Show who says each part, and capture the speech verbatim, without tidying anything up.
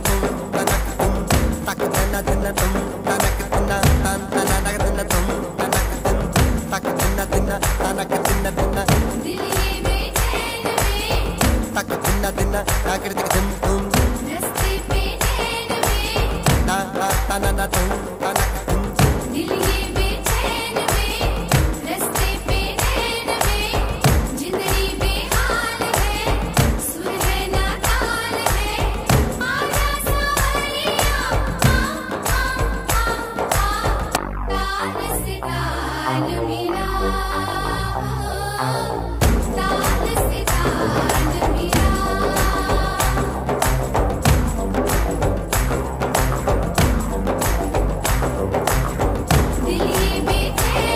Speaker 1: tum tanak tum tak dina dina tum tanak dina tan tanak dina tum tanak tum tak dina dina tanak dina dina
Speaker 2: दिल ये बेचैन में
Speaker 1: tak dina dina takir dik tum tum
Speaker 2: रस्ते पे नैन में
Speaker 1: ta ta ta na na tum ta